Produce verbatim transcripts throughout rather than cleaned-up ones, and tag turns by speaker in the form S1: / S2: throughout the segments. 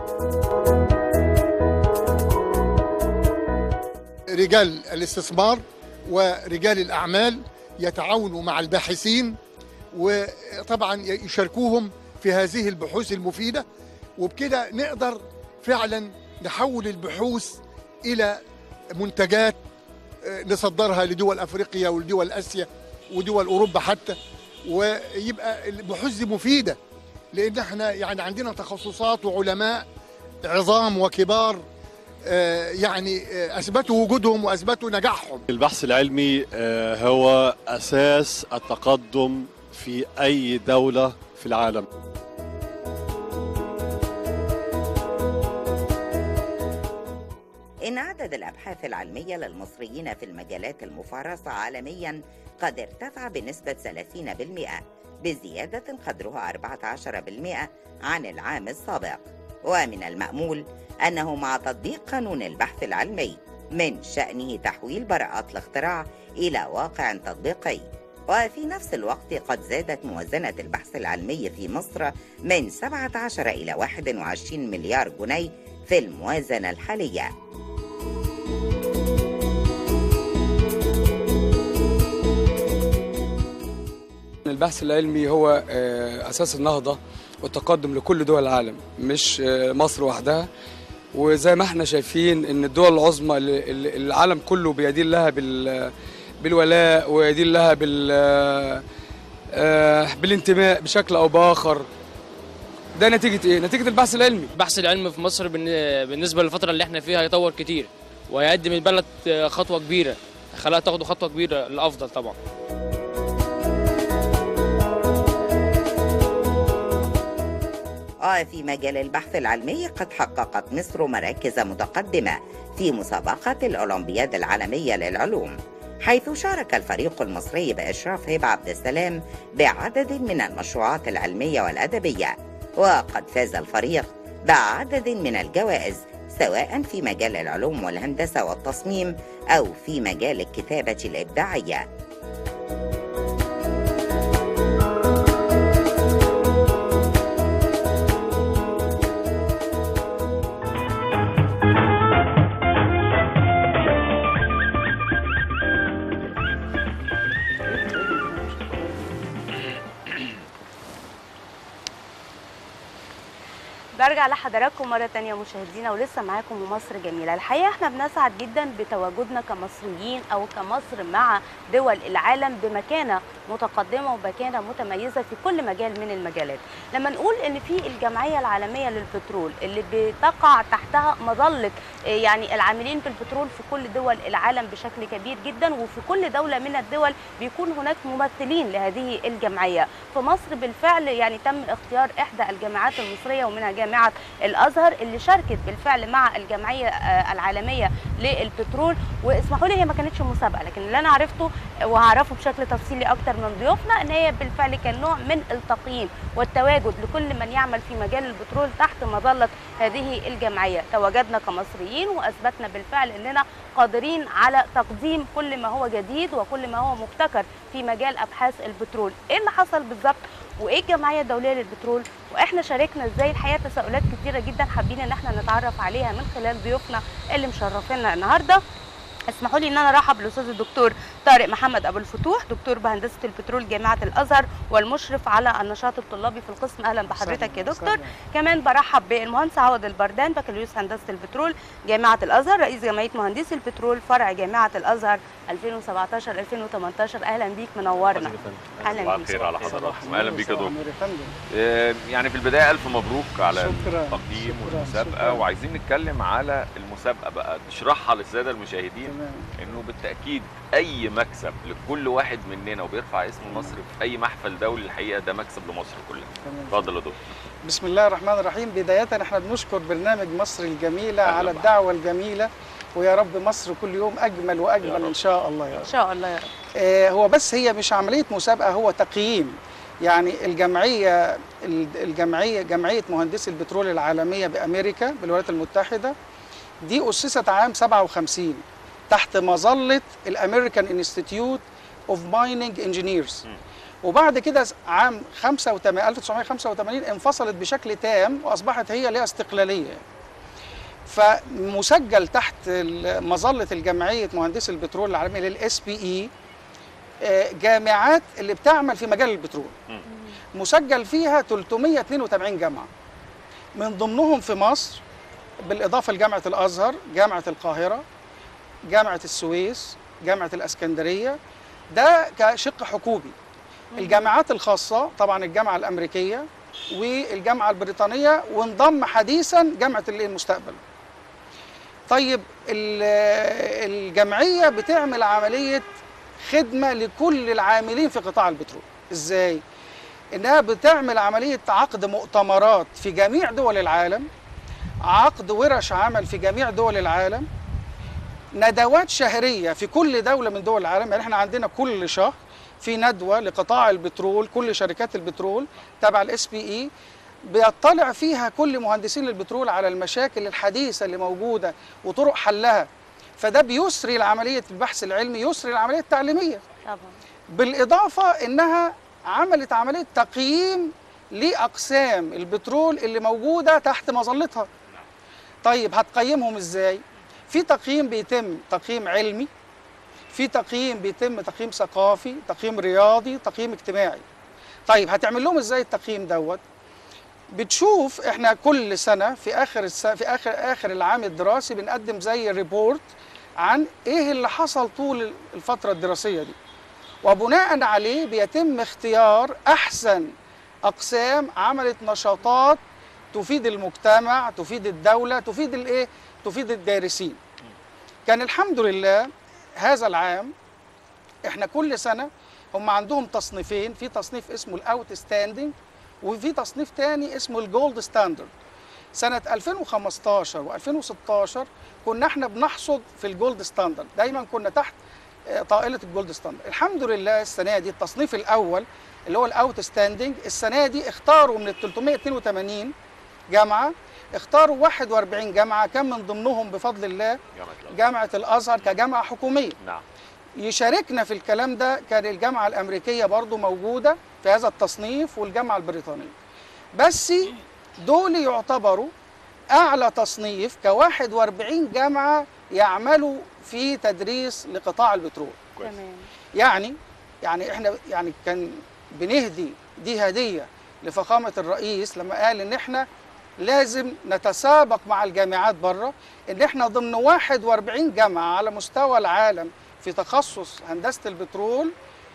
S1: رجال الاستثمار ورجال الأعمال يتعاونوا مع الباحثين، وطبعا يشاركوهم في هذه البحوث المفيدة، وبكده نقدر فعلا نحول البحوث إلى منتجات نصدرها لدول أفريقيا ولدول آسيا ودول أوروبا حتى، ويبقى البحوث دي مفيدة، لأن احنا يعني عندنا تخصصات وعلماء عظام وكبار يعني أثبتوا وجودهم وأثبتوا نجاحهم.
S2: البحث العلمي هو أساس التقدم في أي دولة في العالم.
S3: إن عدد الأبحاث العلمية للمصريين في المجالات المفارسة عالميا قد ارتفع بنسبة ثلاثين بالمئة، بزيادة قدرها أربعة عشر بالمئة عن العام السابق. ومن المأمول أنه مع تطبيق قانون البحث العلمي من شأنه تحويل براءات الاختراع إلى واقع تطبيقي. وفي نفس الوقت قد زادت موازنة البحث العلمي في مصر من سبعة عشر إلى واحد وعشرين مليار جنيه في الموازنة الحالية.
S4: البحث العلمي هو أساس النهضة والتقدم لكل دول العالم، مش مصر وحدها. وزي ما احنا شايفين ان الدول العظمى العالم كله بيدين لها بالولاء ويدين لها بالانتماء بشكل او باخر. ده نتيجة ايه؟ نتيجة البحث العلمي.
S5: البحث العلمي في مصر بالنسبة للفترة اللي احنا فيها هيطور كتير، وهيقدم البلد خطوة كبيرة، خلاها تاخد خطوة كبيرة للأفضل طبعا.
S3: وفي مجال البحث العلمي قد حققت مصر مراكز متقدمة في مسابقة الأولمبياد العالمية للعلوم، حيث شارك الفريق المصري بإشراف هبة عبد السلام بعدد من المشروعات العلمية والأدبية. وقد فاز الفريق بعدد من الجوائز سواء في مجال العلوم والهندسة والتصميم أو في مجال الكتابة الإبداعية.
S6: برجع لحضراتكم مرة تانية مشاهدينا، ولسه معاكم ومصر جميلة. الحقيقة احنا بنسعد جدا بتواجدنا كمصريين او كمصر مع دول العالم بمكانة متقدمة ومكانة متميزة في كل مجال من المجالات. لما نقول ان في الجمعية العالمية للبترول اللي بتقع تحتها مظلة يعني العاملين في البترول في كل دول العالم بشكل كبير جدا، وفي كل دولة من الدول بيكون هناك ممثلين لهذه الجمعية. في مصر بالفعل يعني تم اختيار احدى الجامعات المصرية ومنها جامعة الازهر اللي شاركت بالفعل مع الجمعية العالمية للبترول. واسمحوا لي هي ما كانتش مسابقة، لكن اللي انا عرفته وهعرفه بشكل تفصيلي اكتر من ضيوفنا ان هي بالفعل كان نوع من التقييم والتواجد لكل من يعمل في مجال البترول تحت مظلة هذه الجمعية. تواجدنا كمصريين واثبتنا بالفعل اننا قادرين على تقديم كل ما هو جديد وكل ما هو مبتكر في مجال ابحاث البترول. ايه اللي حصل بالظبط وايه الجمعيه الدوليه للبترول واحنا شاركنا ازاي؟ الحقيقه تساؤلات كتيره جدا حابين ان احنا نتعرف عليها من خلال ضيوفنا اللي مشرفينا النهارده. اسمحوا لي ان انا ارحب بالاستاذ الدكتور طارق محمد ابو الفتوح، دكتور بهندسه البترول جامعه الازهر والمشرف على النشاط الطلابي في القسم. اهلا بحضرتك يا دكتور. كمان برحب بالمهندس عوض البردان، بكالوريوس هندسه البترول جامعه الازهر، رئيس جمعيه مهندسي البترول فرع جامعه الازهر ألفين وسبعتاشر ألفين وتمنتاشر. اهلا بيك، منورنا.
S7: اهلا بيك. خير على حضراتكم. اهلا بيك يا دكتور. يعني في البدايه الف مبروك على التقييم والمسابقه، وعايزين نتكلم على المسابقه بقى، نشرحها للساده المشاهدين انه بالتاكيد اي مكسب لكل واحد مننا وبيرفع اسم مصر في اي محفل دولي الحقيقه ده مكسب لمصر كلها. اتفضل يا دكتور.
S8: بسم الله الرحمن الرحيم. بدايه احنا بنشكر برنامج مصر الجميله على الدعوه الجميله، ويا رب مصر كل يوم اجمل واجمل ان شاء الله يا رب.
S6: ان شاء الله يا رب.
S8: آه هو بس هي مش عمليه مسابقه، هو تقييم. يعني الجمعيه الجمعيه جمعيه مهندسي البترول العالميه بامريكا بالولايات المتحده دي اسست عام سبعة وخمسين تحت مظله الامريكان انستيتيوت اوف مايننج انجينيرز، وبعد كده عام ألف وتسعمائة وخمسة وثمانين انفصلت بشكل تام واصبحت هي لها استقلاليه. فمسجل تحت مظله الجمعيه مهندسي البترول العالميه للاس بي اي جامعات اللي بتعمل في مجال البترول، مسجل فيها ثلاثمائة واثنين وسبعين جامعه، من ضمنهم في مصر بالاضافه لجامعه الازهر، جامعه القاهره، جامعه السويس، جامعه الاسكندريه، ده كشق حكومي. الجامعات الخاصه طبعا الجامعه الامريكيه والجامعه البريطانيه، وانضم حديثا جامعه المستقبل. طيب الجمعيه بتعمل عمليه خدمه لكل العاملين في قطاع البترول. ازاي؟ انها بتعمل عمليه عقد مؤتمرات في جميع دول العالم، عقد ورش عمل في جميع دول العالم، ندوات شهريه في كل دوله من دول العالم. يعني احنا عندنا كل شهر في ندوه لقطاع البترول، كل شركات البترول تبع الاس بي اي بيطلع فيها كل مهندسين البترول على المشاكل الحديثه اللي موجوده وطرق حلها. فده بيسري العمليه البحث العلمي، يسري العمليه التعليميه. طبعا. بالاضافه انها عملت عمليه تقييم لاقسام البترول اللي موجوده تحت مظلتها. طيب هتقيمهم ازاي؟ في تقييم بيتم تقييم علمي، في تقييم بيتم تقييم ثقافي، تقييم رياضي، تقييم اجتماعي. طيب هتعمل لهم ازاي التقييم دوت؟ بتشوف احنا كل سنه في اخر الس... في اخر اخر العام الدراسي بنقدم زي ريبورت عن ايه اللي حصل طول الفتره الدراسيه دي، وبناء عليه بيتم اختيار احسن اقسام عملت نشاطات تفيد المجتمع، تفيد الدوله، تفيد الايه؟ تفيد الدارسين. كان الحمد لله هذا العام احنا كل سنه هم عندهم تصنيفين، في تصنيف اسمه الاوت ستاندنج وفي تصنيف تاني اسمه الجولد ستاندرد. سنه ألفين وخمستاشر وألفين وستاشر كنا احنا بنحصد في الجولد ستاندرد، دايما كنا تحت طائله الجولد ستاندرد. الحمد لله السنه دي التصنيف الاول اللي هو الاوت ستاندنج، السنه دي اختاروا من ال ثلاثمائة واثنين وثمانين جامعه، اختاروا واحد وأربعين جامعه، كان من ضمنهم بفضل الله جامعه الازهر كجامعه حكوميه. نعم. يشاركنا في الكلام ده كان الجامعه الامريكيه برضو موجوده في هذا التصنيف والجامعه البريطانيه. بس دول يعتبروا اعلى تصنيف ك واحد وأربعين جامعه يعملوا في تدريس لقطاع البترول. تمام. يعني يعني احنا يعني كان بنهدي دي هديه لفخامه الرئيس لما قال ان احنا لازم نتسابق مع الجامعات بره، ان احنا ضمن واحد وأربعين جامعه على مستوى العالم في تخصص هندسه البترول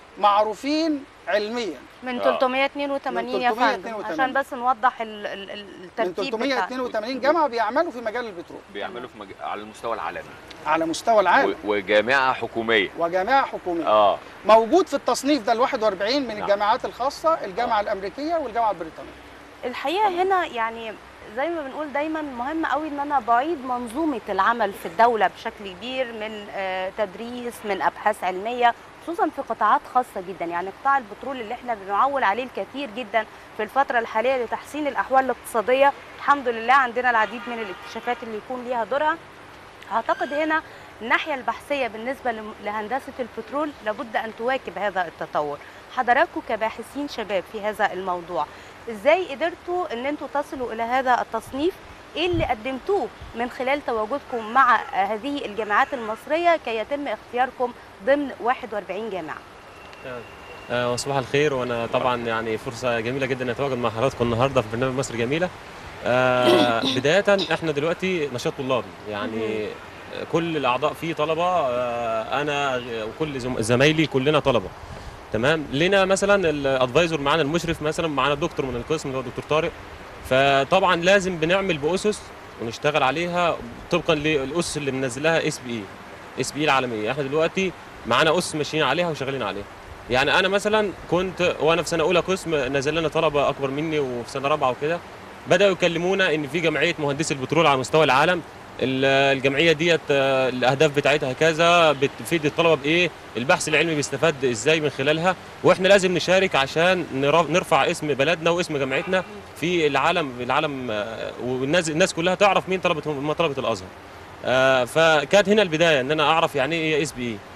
S8: معروفين علميا.
S6: من ثلاثمائة واثنين وثمانين يا فندم عشان بس نوضح الترتيب.
S8: من ثلاثمائة واثنين وثمانين جامعه بيعملوا في مجال البترول،
S7: بيعملوا في مج... على المستوى العالمي،
S8: على مستوى العالم،
S7: و... وجامعه حكوميه
S8: وجامعه حكوميه
S7: اه
S8: موجود في التصنيف ده ال واحد وأربعين من الجامعات الخاصه، الجامعه آه. الامريكيه والجامعه البريطانيه.
S6: الحقيقه هنا يعني زي ما بنقول دايما مهم قوي ان انا بعيد منظومه العمل في الدوله بشكل كبير، من تدريس، من ابحاث علميه، خصوصا في قطاعات خاصه جدا. يعني قطاع البترول اللي احنا بنعول عليه الكثير جدا في الفتره الحاليه لتحسين الاحوال الاقتصاديه، الحمد لله عندنا العديد من الاكتشافات اللي يكون ليها دورها. اعتقد هنا الناحيه البحثيه بالنسبه لهندسه البترول لابد ان تواكب هذا التطور. حضراتكم كباحثين شباب في هذا الموضوع، ازاي قدرتوا ان انتوا تصلوا الى هذا التصنيف؟ ايه اللي قدمتوه من خلال تواجدكم مع هذه الجامعات المصريه كي يتم اختياركم ضمن واحد وأربعين جامعه؟
S9: آه وصباح الخير، وانا طبعا يعني فرصه جميله جدا ان اتواجد مع حضراتكم النهارده في برنامج مصر جميله. آه بدايه احنا دلوقتي نشاط طلابي، يعني كل الاعضاء فيه طلبه، آه انا وكل زمايلي كلنا طلبه. تمام. لنا مثلا الادفايزر معانا، المشرف مثلا معانا الدكتور من القسم اللي هو الدكتور طارق. فطبعا لازم بنعمل باسس ونشتغل عليها طبقا للاسس اللي منزلها اس بي اي اس بي اي العالميه. احنا دلوقتي معانا اسس ماشيين عليها وشغالين عليها. يعني انا مثلا كنت وانا في سنه اولى قسم نزل لنا طلبه اكبر مني وفي سنه رابعه وكده، بداوا يكلمونا ان في جمعيه مهندسي البترول على مستوى العالم، الجمعيه ديت الاهداف بتاعتها كذا، بتفيد الطلبه بايه، البحث العلمي بيستفاد ازاي من خلالها، واحنا لازم نشارك عشان نرفع اسم بلدنا واسم جمعيتنا في العالم العالم والناس الناس كلها تعرف مين طلبه هم طلبه الازهر. فكانت هنا البدايه ان انا اعرف يعني ايه اس بي اي.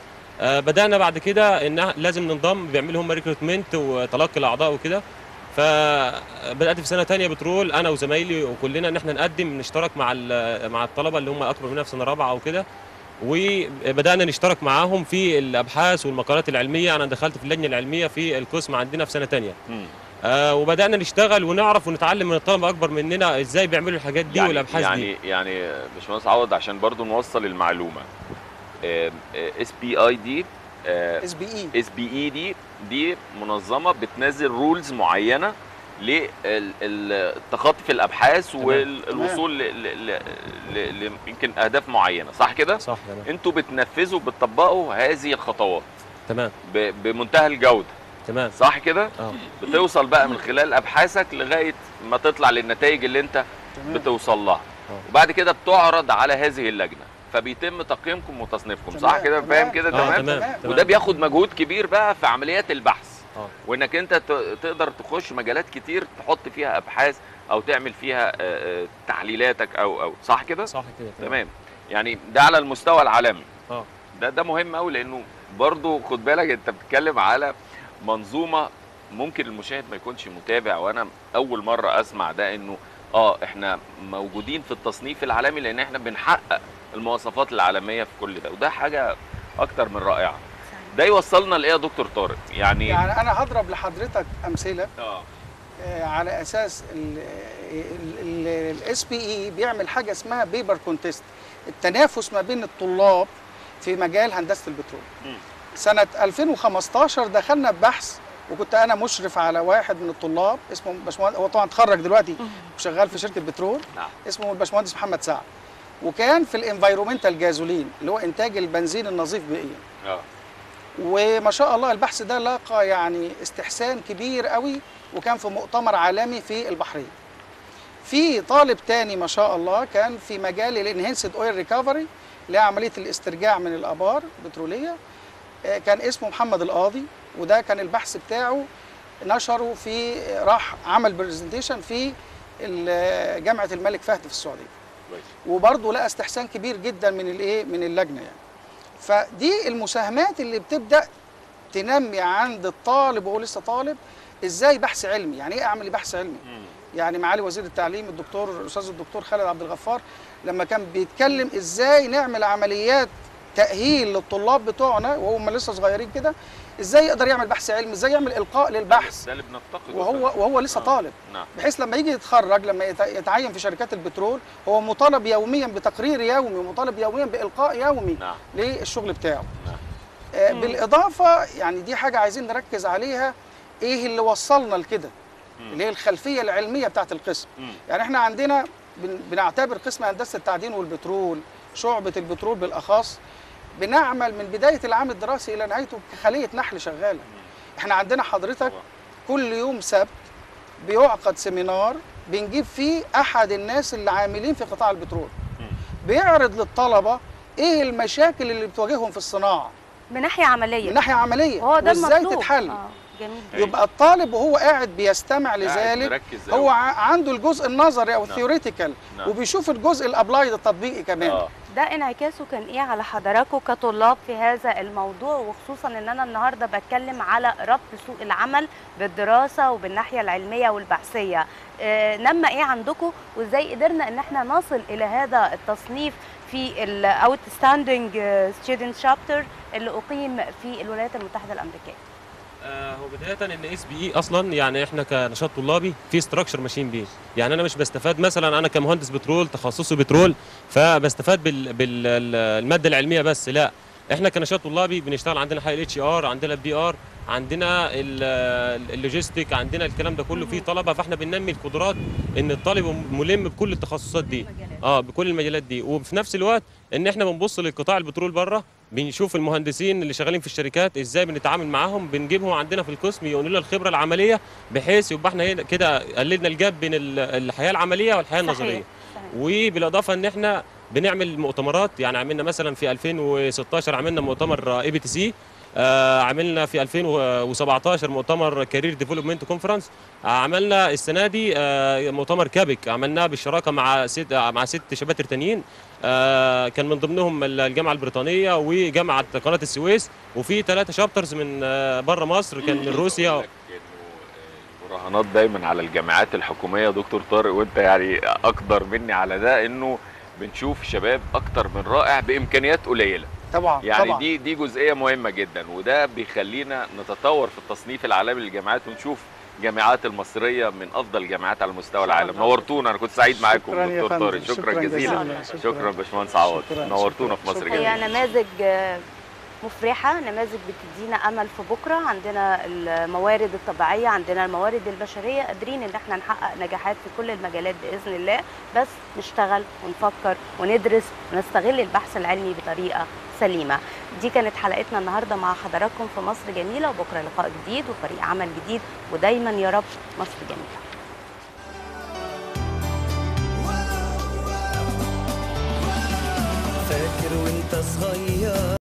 S9: آه بدانا بعد كده ان لازم ننضم، بيعملوا هم ريكروتمنت وتلقي الاعضاء وكده. فبدات في سنه ثانيه بترول انا وزمايلي وكلنا ان احنا نقدم نشترك مع مع الطلبه اللي هم اكبر مننا في سنه رابعه او كده، وبدانا نشترك معاهم في الابحاث والمقالات العلميه. انا دخلت في اللجنه العلميه في القسم عندنا في سنه ثانيه. آه وبدانا نشتغل ونعرف ونتعلم من الطلبه اكبر مننا ازاي بيعملوا الحاجات دي يعني والابحاث
S7: يعني
S9: دي.
S7: يعني يعني باشمهندس عوض عشان برضو نوصل المعلومه، اس بي اي دي
S8: اس بي اي
S7: اس بي اي دي دي منظمه بتنزل رولز معينه للتخطي في الابحاث والوصول ل يمكن اهداف معينه، صح كده؟
S9: صح تمام.
S7: انتوا بتنفذوا بتطبقوا هذه الخطوات
S9: تمام
S7: بمنتهى الجوده،
S9: تمام
S7: صح كده؟
S9: اه
S7: بتوصل بقى من خلال ابحاثك لغايه ما تطلع للنتائج اللي انت تمام. بتوصل لها أوه. وبعد كده بتعرض على هذه اللجنه فبيتم تقييمكم وتصنيفكم، صح كده؟ فاهم كده؟
S9: تمام.
S7: تمام.
S9: تمام
S7: وده بياخد مجهود كبير بقى في عمليات البحث
S9: أوه.
S7: وانك انت تقدر تخش مجالات كتير تحط فيها ابحاث او تعمل فيها تحليلاتك او او صح كده؟
S9: صح كده
S7: تمام. تمام. يعني ده على المستوى العالمي.
S9: اه
S7: ده ده مهم قوي، لانه برضو خد بالك انت بتتكلم على منظومه ممكن المشاهد ما يكونش متابع، وانا اول مره اسمع ده انه اه احنا موجودين في التصنيف العالمي لان احنا بنحقق المواصفات العالميه في كل ده، وده حاجه اكتر من رائعه. ده يوصلنا لايه يا دكتور طارق؟ يعني
S8: يعني انا هضرب لحضرتك امثله
S7: اه
S8: على اساس الاس بي اي بيعمل حاجه اسمها بيبر كونتيست، التنافس ما بين الطلاب في مجال هندسه البترول. م. سنه ألفين وخمستاشر دخلنا ببحث وكنت انا مشرف على واحد من الطلاب اسمه باشمهندس، هو طبعا اتخرج دلوقتي وشغال في شركه بترول. نعم. اسمه الباشمهندس محمد سعد، وكان في الانفايرومنتال جازولين اللي هو انتاج البنزين النظيف بيئيا. اه وما شاء الله البحث ده لاقى يعني استحسان كبير قوي، وكان في مؤتمر عالمي في البحرين. في طالب تاني ما شاء الله كان في مجال الانهنسد اويل ريكفري اللي هي عمليه الاسترجاع من الابار البتروليه، كان اسمه محمد القاضي، وده كان البحث بتاعه نشره في راح عمل برزنتيشن في جامعه الملك فهد في السعوديه، وبرضه لقى استحسان كبير جدا من الايه من اللجنه يعني. فدي المساهمات اللي بتبدا تنمي عند الطالب وهو لسه طالب ازاي بحث علمي، يعني ايه اعمل بحث علمي. يعني معالي وزير التعليم الدكتور الاستاذ الدكتور خالد عبد الغفار لما كان بيتكلم ازاي نعمل عمليات تاهيل للطلاب بتوعنا وهم لسه صغيرين كده، ازاي يقدر يعمل بحث علمي، ازاي يعمل القاء للبحث،
S7: ده اللي بنفتقده
S8: وهو وهو لسه آه. طالب. نعم. بحيث لما يجي يتخرج لما يتعين في شركات البترول هو مطالب يوميا بتقرير يومي ومطالب يوميا بالقاء يومي. نعم. للشغل بتاعه. نعم. آه بالاضافه يعني دي حاجه عايزين نركز عليها، ايه اللي وصلنا لكده، اللي هي الخلفيه العلميه بتاعت القسم. م. يعني احنا عندنا بنعتبر قسم هندسه التعدين والبترول شعبه البترول بالاخص بنعمل من بدايه العام الدراسي الى نهايته كخليه نحل شغاله. احنا عندنا حضرتك كل يوم سبت بيعقد سيمينار بنجيب فيه احد الناس اللي عاملين في قطاع البترول، بيعرض للطلبه ايه المشاكل اللي بتواجههم في الصناعه
S6: من ناحيه عمليه
S8: من ناحيه عمليه
S6: هو ده
S8: وازاي تتحل.
S6: آه. جميل.
S8: يبقى الطالب وهو قاعد بيستمع لذلك هو عنده الجزء النظري او الثيوريتيكال وبيشوف الجزء الابلايد التطبيقي كمان. آه.
S6: ده انعكاسه كان ايه على حضراتكم كطلاب في هذا الموضوع، وخصوصا ان انا النهارده بتكلم على ربط سوق العمل بالدراسه وبالناحيه العلميه والبحثيه. آه نما ايه عندكم وازاي قدرنا ان احنا نصل الى هذا التصنيف في الاوت ستاندنج ستودنت شابتر اللي اقيم في الولايات المتحده الامريكيه؟
S9: آه هو بدايه ان اس بي اي اصلا يعني احنا كنشاط طلابي في ستراكشر ماشيين بيه، يعني انا مش بستفاد مثلا انا كمهندس بترول تخصصي بترول فبستفاد بال بالماده العلميه بس، لا احنا كنشاط طلابي بنشتغل عندنا حي الاتش ار، عندنا البي ار، عندنا اللوجيستيك، عندنا الكلام ده كله. في طلبه فاحنا بننمي القدرات ان الطالب ملم بكل التخصصات دي اه بكل المجالات دي، وفي نفس الوقت ان احنا بنبص للقطاع البترول بره، بنشوف المهندسين اللي شغالين في الشركات ازاي بنتعامل معاهم، بنجيبهم عندنا في القسم يقولوا لنا الخبره العمليه بحيث يبقى احنا كده قللنا الجاب بين الحياه العمليه والحياه النظريه. وبالاضافه ان احنا بنعمل مؤتمرات، يعني عملنا مثلا في ألفين وستاشر عملنا مؤتمر اي بي تي سي آه، عملنا في ألفين وسبعتاشر مؤتمر كارير ديفلوبمنت كونفرنس. عملنا السنه دي آه، مؤتمر كابك عملناه بالشراكه مع ست مع ست شباتر تانيين، آه، كان من ضمنهم الجامعه البريطانيه وجامعه قناه السويس، وفي ثلاثه شابترز من آه، بره مصر، كان من روسيا.
S7: المراهنات دايما على الجامعات الحكوميه دكتور طارق، وانت يعني اقدر مني على ده، انه بنشوف شباب اكتر من رائع بامكانيات قليله.
S8: طبعا
S7: يعني
S8: طبعا.
S7: دي دي جزئيه مهمه جدا، وده بيخلينا نتطور في التصنيف العالمي للجامعات ونشوف الجامعات المصريه من افضل الجامعات على مستوى العالم. نورتونا، انا كنت سعيد معاكم دكتور طارق. شكرا, شكرا جزيلا. شكرا, شكرا باشمهندس عوض، نورتونا في مصر جميله.
S6: هي نماذج مفرحه، نماذج بتدينا امل في بكره. عندنا الموارد الطبيعيه، عندنا الموارد البشريه، قادرين ان احنا نحقق نجاحات في كل المجالات باذن الله، بس نشتغل ونفكر وندرس ونستغل البحث العلمي بطريقه سليمه. دي كانت حلقتنا النهارده مع حضراتكم في مصر جميله، وبكره لقاء جديد وفريق عمل جديد، ودايما يا رب مصر جميله.
S10: فاكر وانت صغير